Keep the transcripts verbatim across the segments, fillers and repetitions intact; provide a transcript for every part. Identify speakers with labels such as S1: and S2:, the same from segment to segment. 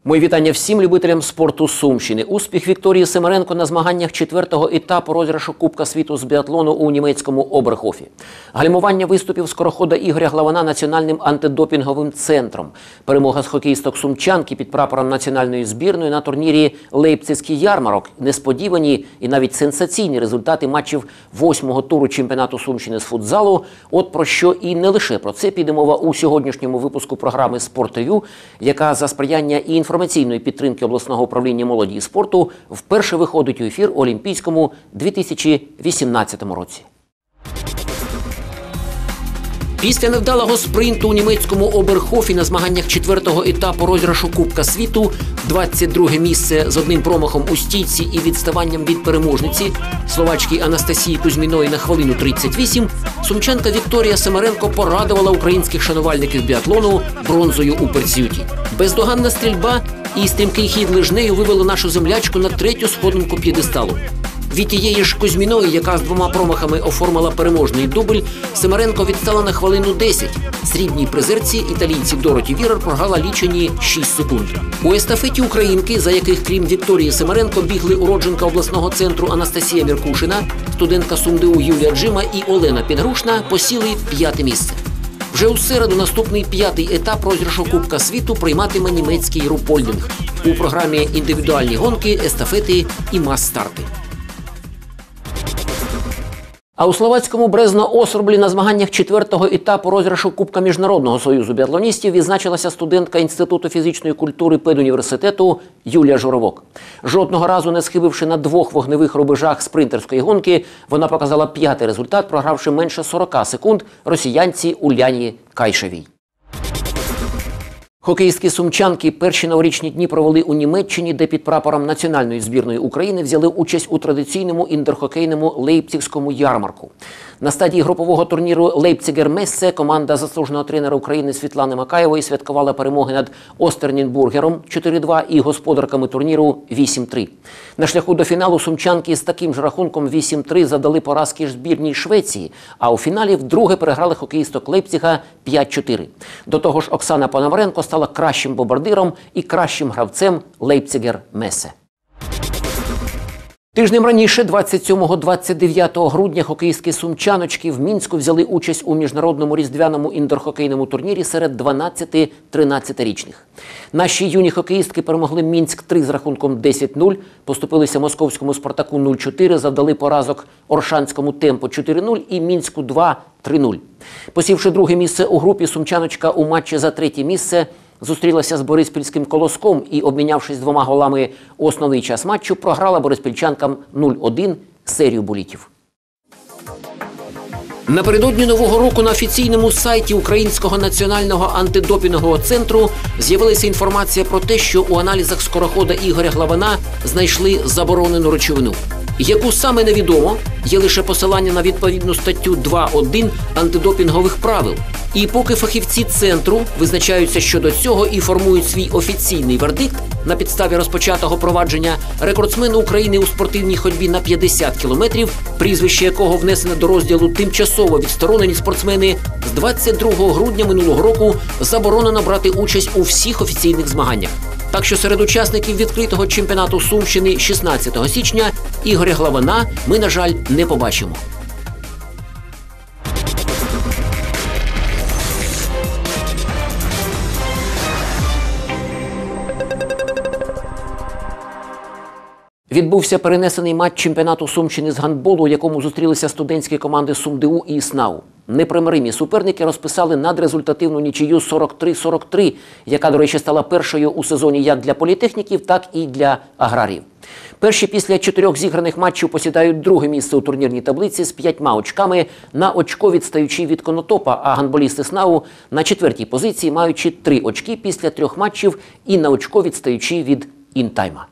S1: Мої вітання всім любителям спорту Сумщини. Успіх Вікторії Семеренко на змаганнях четвертого етапу розіграшу Кубка світу з біатлону у німецькому Оберхофі. Гальмування виступів скорохода Ігоря Главана Національним антидопінговим центром. Перемога з хокеїсток-сумчанки під прапором національної збірної на турнірі «Лейпцизький ярмарок». Несподівані і навіть сенсаційні результати матчів восьмого туру чемпіонату Сумщини з футзалу. От про що і не лише про це піде мова у сьогоднішньому випуску програми «Спорт.ТВ», яка за сприяння і інформаційної підтримки обласного управління молоді і спорту вперше виходить у ефір у Олімпійському дві тисячі вісімнадцятому році. Після невдалого спринту у німецькому Оберхофі на змаганнях четвертого етапу розіграшу Кубка світу, двадцять друге місце з одним промахом у стійці і відставанням від переможниці словачки Анастасії Кузьміної на хвилину тридцять вісім, сумчанка Вікторія Семеренко порадувала українських шанувальників біатлону бронзою у персюті. Бездоганна стрільба і стрімкий хід лижнею вивели нашу землячку на третю сходинку п'єдесталу. Від тієї ж Кузьміної, яка з двома промахами оформила переможний дубль, Семеренко відстала на хвилину десять. Срібній призерці італійці Дороті Вірер програла лічені шість секунд. У естафеті українки, за яких крім Вікторії Семеренко бігли уродженка обласного центру Анастасія Міркушина, студентка СумДУ Юлія Джима і Олена Підгрушна, посіли п'яте місце. Вже у середу наступний п'ятий етап розіграшу Кубка світу прийматиме німецький Рупольдинг. У програмі індивідуальні гонки, естафети і мас-старти. А у словацькому Брезно-Осорблі на змаганнях четвертого етапу розіграшу Кубка Міжнародного союзу біатлоністів відзначилася студентка Інституту фізичної культури педуніверситету Юлія Журавок. Жодного разу не схибивши на двох вогневих рубежах спринтерської гонки, вона показала п'ятий результат, програвши менше сорока секунд росіянці Уляні Кайшевій. Хокеїстки-сумчанки перші новорічні дні провели у Німеччині, де під прапором національної збірної України взяли участь у традиційному індорхокейному Лейпцизькому ярмарку. На стадії групового турніру «Лейпцигер Мессе» команда заслуженого тренера України Світлани Макаєвої святкувала перемоги над Остернінбургером чотири два і господарками турніру вісім три. На шляху до фіналу сумчанки з таким ж рахунком вісім три задали поразки ж збірній Швеції, а у фіналі вдруге переграли хокеїсток Лейпцига п'ять чотири. До того ж, Оксана Пономаренко стала кращим бомбардиром і кращим гравцем «Лейпцигер Мессе». Тижнем раніше, двадцять сьомого - двадцять дев'ятого грудня, хокеїстки-сумчаночки в Мінську взяли участь у міжнародному різдвяному індорхокейному турнірі серед дванадцяти-тринадцятирічних. Наші юні хокеїстки перемогли Мінськ три з рахунком десять нуль, поступилися московському Спартаку нуль чотири, завдали поразок Оршанському Темпо чотири нуль і Мінську два три нуль. Посівши друге місце у групі, сумчаночка у матчі за третє місце зустрілася з бориспільським Колоском і, обмінявшись двома голами у основний час матчу, програла бориспільчанкам нуль один серію булітів. Напередодні Нового року на офіційному сайті Українського національного антидопінгового центру з'явилася інформація про те, що у аналізах скорохода Ігоря Главана знайшли заборонену речовину. Яку саме невідомо, є лише посилання на відповідну статтю два один антидопінгових правил. І поки фахівці центру визначаються щодо цього і формують свій офіційний вердикт на підставі розпочатого провадження, рекордсмену України у спортивній ходьбі на п'ятдесят кілометрів, прізвище якого внесено до розділу «Тимчасово відсторонені спортсмени», з двадцять другого грудня минулого року заборонено брати участь у всіх офіційних змаганнях. Так що серед учасників відкритого чемпіонату Сумщини шістнадцятого січня Ігоря Главана ми, на жаль, не побачимо. Відбувся перенесений матч чемпіонату Сумщини з гандболу, у якому зустрілися студентські команди СумДУ і СНАУ. Непримиримі суперники розписали надрезультативну нічию сорок три сорок три, яка, до речі, стала першою у сезоні як для політехніків, так і для аграріїв. Перші після чотирьох зіграних матчів посідають друге місце у турнірній таблиці з п'ятьма очками, на очко відстаючи від Конотопа, а гандболісти СНАУ на четвертій позиції, маючи три очки після трьох матчів і на очко відстаючи від Інтайма.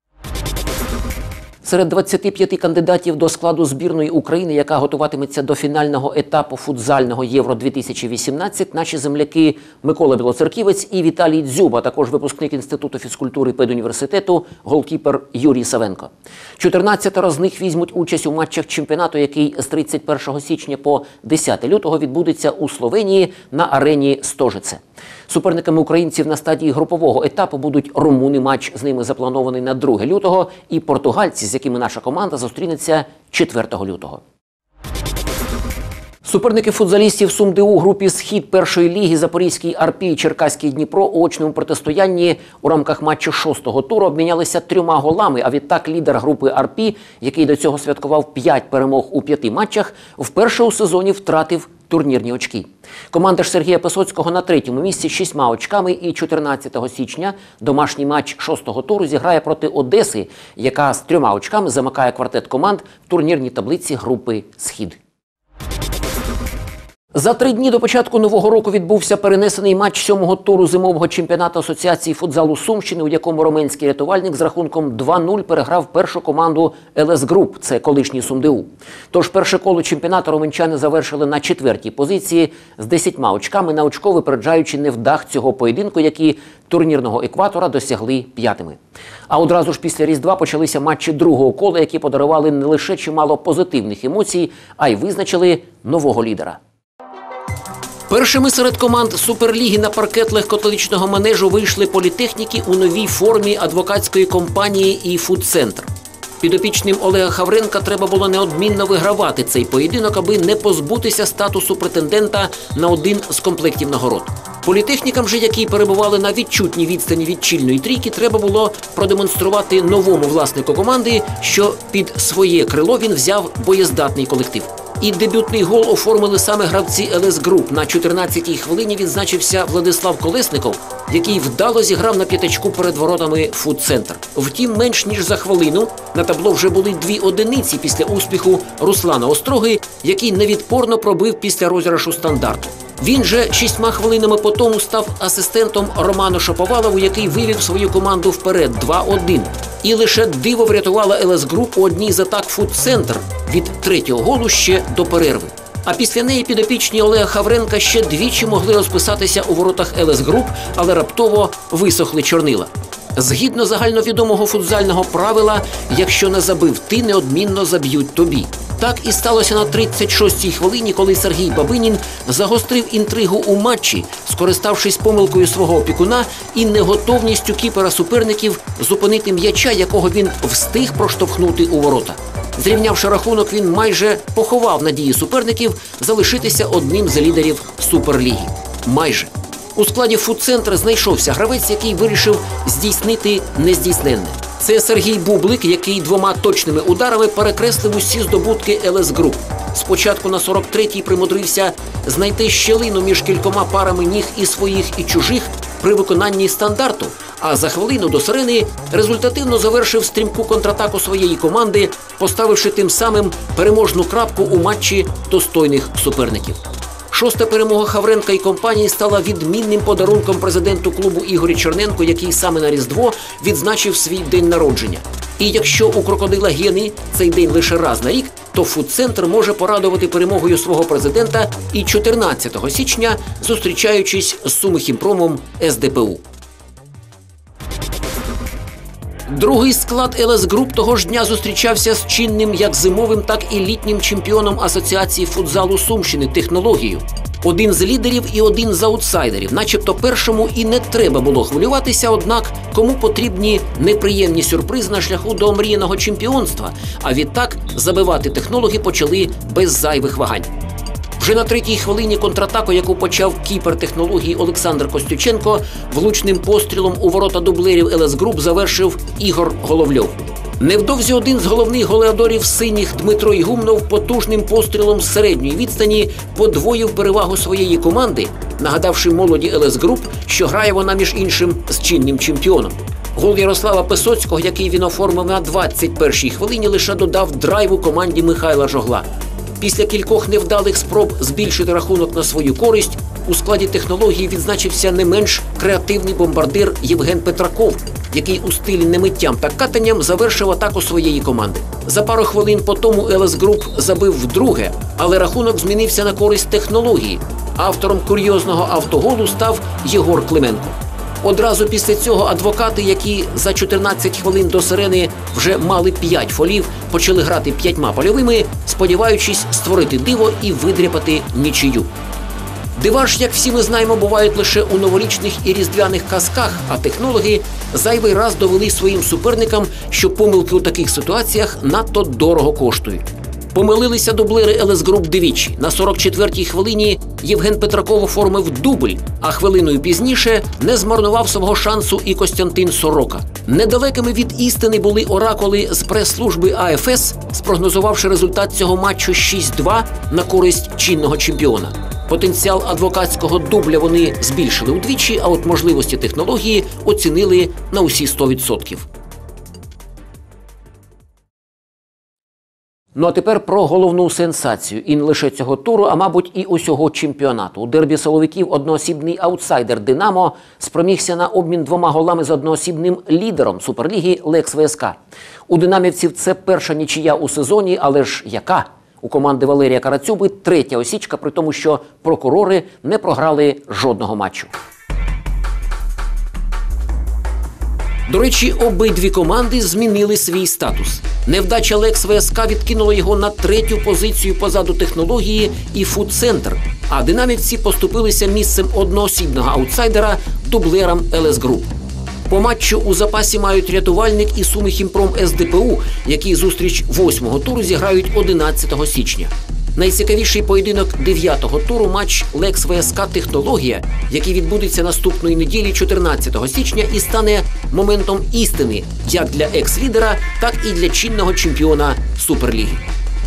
S1: Серед двадцяти п'яти кандидатів до складу збірної України, яка готуватиметься до фінального етапу футзального Євро дві тисячі вісімнадцять, наші земляки Микола Білоцерківець і Віталій Дзюба, також випускник Інституту фізкультури педуніверситету, голкіпер Юрій Савенко. чотирнадцятеро з них візьмуть участь у матчах чемпіонату, який з тридцять першого січня по десяте лютого відбудеться у Словенії на арені Стожице. Суперниками українців на стадії групового етапу будуть румуни, матч з ними запланований на друге лютого, і португальці, з якими наша команда зустрінеться четвертого лютого. Суперники футзалістів СумДУ у групі «Схід» першої ліги Запорізький «Арпі» і Черкаський «Дніпро» у очному протистоянні у рамках матчу шостого туру обмінялися трьома голами, а відтак лідер групи «Арпі», який до цього святкував п'ять перемог у п'яти матчах, вперше у сезоні втратив турнірні очки. Команда ж Сергія Песоцького на третьому місці з шістьма очками, і чотирнадцятого січня домашній матч шостого туру зіграє проти Одеси, яка з трьома очками замикає квартет команд в турнірній таблиці групи «Схід». За три дні до початку нового року відбувся перенесений матч сьомого туру зимового чемпіонату Асоціації футзалу Сумщини, у якому романський рятувальник з рахунком два нуль переграв першу команду ел ес Груп, це колишній СумДУ. Тож перше коло чемпіонату романчани завершили на четвертій позиції з десятьма очками, на очко випереджаючи невдах цього поєдинку, які турнірного екватора досягли п'ятими. А одразу ж після Різдва почалися матчі другого кола, які подарували не лише чимало позитивних емоцій, а й визначили нового лідера. Першими серед команд Суперліги на паркет легкоатлетичного манежу вийшли політехніки у новій формі адвокатської компанії і фудцентр. Підопічним Олега Хавренка треба було неодмінно вигравати цей поєдинок, аби не позбутися статусу претендента на один з комплектів нагород. Політехнікам же, які перебували на відчутній відстані від чільної трійки, треба було продемонструвати новому власнику команди, що під своє крило він взяв боєздатний колектив. І дебютний гол оформили саме гравці ел ес Груп. На чотирнадцятій хвилині відзначився Владислав Колесников, який вдало зіграв на п'ятачку перед воротами фудцентр. Втім, менш ніж за хвилину на табло вже були дві одиниці після успіху Руслана Остроги, який невідпорно пробив після розіграшу стандарту. Він же шістьма хвилинами по тому став асистентом Роману Шаповалову, який вивів свою команду вперед два один. І лише диво врятувала ел ес Груп у одній з атак фудцентр від третього голу ще до перерви. А після неї підопічні Олега Хавренка ще двічі могли розписатися у воротах ел ес Груп, але раптово висохли чорнила. Згідно загальновідомого футзального правила, якщо не забив ти, неодмінно заб'ють тобі. Так і сталося на тридцять шостій хвилині, коли Сергій Бабинін загострив інтригу у матчі, скориставшись помилкою свого опікуна і неготовністю кіпера суперників зупинити м'яча, якого він встиг проштовхнути у ворота. Зрівнявши рахунок, він майже поховав надії суперників залишитися одним з лідерів Суперліги. Майже. У складі фудцентра знайшовся гравець, який вирішив здійснити нездійсненне. Це Сергій Бублик, який двома точними ударами перекреслив усі здобутки ел ес Груп. Спочатку на сорок третій примудрився знайти щелину між кількома парами ніг і своїх, і чужих при виконанні стандарту, а за хвилину до сирени результативно завершив стрімку контратаку своєї команди, поставивши тим самим переможну крапку у матчі достойних суперників. Шоста перемога Хавренка і компанії стала відмінним подарунком президенту клубу Ігорю Черненку, який саме на Різдво відзначив свій день народження. І якщо у крокодила Гени цей день лише раз на рік, то фудцентр може порадувати перемогою свого президента і чотирнадцятого січня, зустрічаючись з Сумихімпромом ес де пе у. Другий склад ел ес Груп того ж дня зустрічався з чинним як зимовим, так і літнім чемпіоном Асоціації футзалу Сумщини «Технологію». Один з лідерів і один з аутсайдерів. Начебто першому і не треба було хвилюватися, однак кому потрібні неприємні сюрпризи на шляху до омріяного чемпіонства. А відтак забивати технологи почали без зайвих вагань. Вже на третій хвилині контратаку, яку почав кіпер технології Олександр Костюченко, влучним пострілом у ворота дублерів ел ес Груп завершив Ігор Головльов. Невдовзі один з головних голеадорів синіх Дмитро Ігумнов потужним пострілом з середньої відстані подвоїв перевагу своєї команди, нагадавши молоді ел ес Груп, що грає вона між іншим з чинним чемпіоном. Гол Ярослава Песоцького, який він оформив на двадцять першій хвилині, лише додав драйву команді Михайла Жогла. Після кількох невдалих спроб збільшити рахунок на свою користь, у складі технології відзначився не менш креативний бомбардир Євген Петраков, який у стилі немиттям та катанням завершив атаку своєї команди. За пару хвилин по тому ел ес Груп забив вдруге, але рахунок змінився на користь технології. Автором курйозного автоголу став Єгор Клименко. Одразу після цього адвокати, які за чотирнадцять хвилин до сирени вже мали п'ять фолів, почали грати п'ятьма польовими, сподіваючись створити диво і видряпати нічию. Дива ж, як всі ми знаємо, бувають лише у новорічних і різдвяних казках, а технологи зайвий раз довели своїм суперникам, що помилки у таких ситуаціях надто дорого коштують. Помилилися дублери ел ес Group двічі. На сорок четвертій хвилині Євген Петраков оформив дубль, а хвилиною пізніше не змарнував свого шансу і Костянтин Сорока. Недалекими від істини були оракули з прес-служби а еф ес, спрогнозувавши результат цього матчу шість-два на користь чинного чемпіона. Потенціал адвокатського дубля вони збільшили удвічі, а от можливості технології оцінили на усі сто відсотків. Ну а тепер про головну сенсацію. І не лише цього туру, а мабуть і усього чемпіонату. У дербі силовиків одноосібний аутсайдер «Динамо» спромігся на обмін двома голами з одноосібним лідером Суперліги «Лекс ве ес ка». У динамівців це перша нічия у сезоні, але ж яка? У команди Валерія Карацюби третя осічка, при тому, що прокурори не програли жодного матчу. До речі, обидві команди змінили свій статус. Невдача «Лекс ве ес ка» відкинула його на третю позицію позаду технології і «Фудцентр», а динамівці поступилися місцем одноосібного аутсайдера дублерам ел ес Group. По матчу у запасі мають рятувальник і Суми Хімпром ес де пе у, які зустріч восьмого туру зіграють одинадцятого січня. Найцікавіший поєдинок дев'ятого туру – матч «Лекс ве ес ка Технологія», який відбудеться наступної неділі чотирнадцятого січня і стане моментом істини як для екс-лідера, так і для чинного чемпіона Суперліги.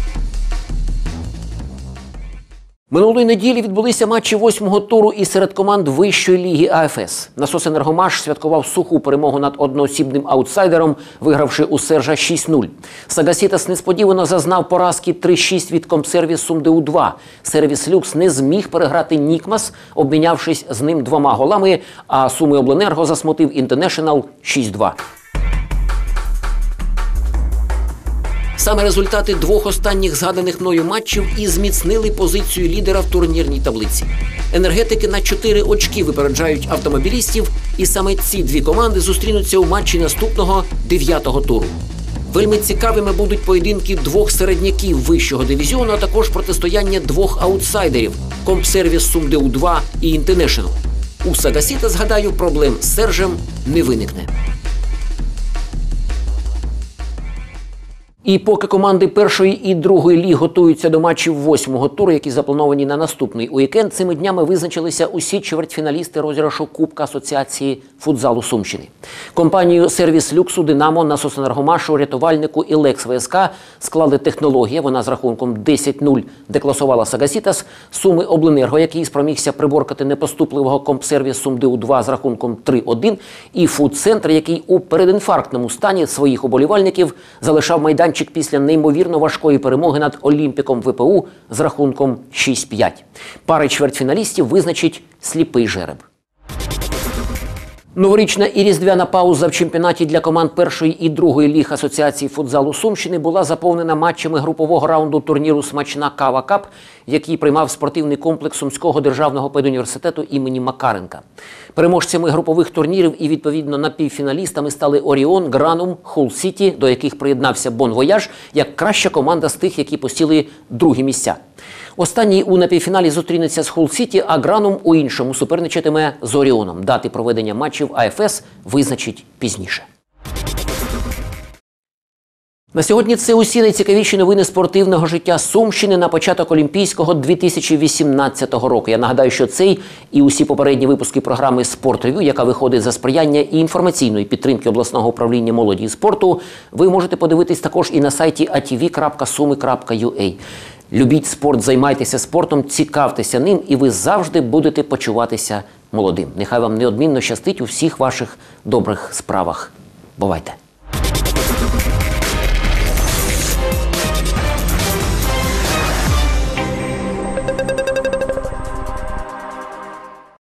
S1: Минулої неділі відбулися матчі восьмого туру і серед команд Вищої ліги а еф ес. Насос «Енергомаш» святкував суху перемогу над одноосібним аутсайдером, вигравши у Сержа шість нуль. «Сагасітас» несподівано зазнав поразки три шість від Комсервіс Сумдеу два. «Сервіс Люкс» не зміг переграти «Нікмас», обмінявшись з ним двома голами, а «Суми Обленерго» засмутив «Інтернешнл» шість два. Саме результати двох останніх згаданих мною матчів і зміцнили позицію лідера в турнірній таблиці. Енергетики на чотири очки випереджають автомобілістів, і саме ці дві команди зустрінуться у матчі наступного дев'ятого туру. Вельми цікавими будуть поєдинки двох середняків вищого дивізіону, а також протистояння двох аутсайдерів – Комсервіс Сумдеу два і Інтернешнл. У «Сагасіта», згадаю, проблем з Сержем не виникне. І поки команди першої і другої ліг готуються до матчів восьмого туру, які заплановані на наступний уікенд, цими днями визначилися усі чвертьфіналісти розіграшу Кубка Асоціації футзалу Сумщини. Компанію «Сервіс Люксу», «Динамо», «Насос Енергомашу», «Рятувальнику» і «Лекс ве ес ка» склали технологія, вона з рахунком десять нуль декласувала «Сагасітас», Суми Обленерго, який спромігся приборкати непоступливого Комсервіс Сумдеу два з рахунком три один, і «Фудцентр», який у передінфарктному стані своїх уболівальників залишав майданчик після неймовірно важкої перемоги над Олімпіком ве пе у з рахунком шість п'ять. Пари чвертьфіналістів визначить сліпий жереб. Новорічна і різдвяна пауза в чемпіонаті для команд першої і другої ліг Асоціації футзалу Сумщини була заповнена матчами групового раунду турніру «Смачна кава Кап», який приймав спортивний комплекс Сумського державного педуніверситету імені Макаренка. Переможцями групових турнірів і, відповідно, напівфіналістами стали «Оріон», «Гранум», «Хул Сіті», до яких приєднався «Бон Вояж» як краща команда з тих, які посіли другі місця. Останній у напівфіналі зустрінеться з «Хул Сіті», а «Гранум» у іншому суперничатиме з «Оріоном». Дати проведення матчів а еф ес визначить пізніше. На сьогодні це усі найцікавіші новини спортивного життя Сумщини на початок Олімпійського дві тисячі вісімнадцятого року. Я нагадаю, що цей і усі попередні випуски програми «Спорт-рев'ю», яка виходить за сприяння і інформаційної підтримки обласного управління молоді і спорту, ви можете подивитись також і на сайті а ті ві крапка суми крапка ю а. Любіть спорт, займайтеся спортом, цікавтеся ним, і ви завжди будете почуватися молодим. Нехай вам неодмінно щастить у всіх ваших добрих справах. Бувайте!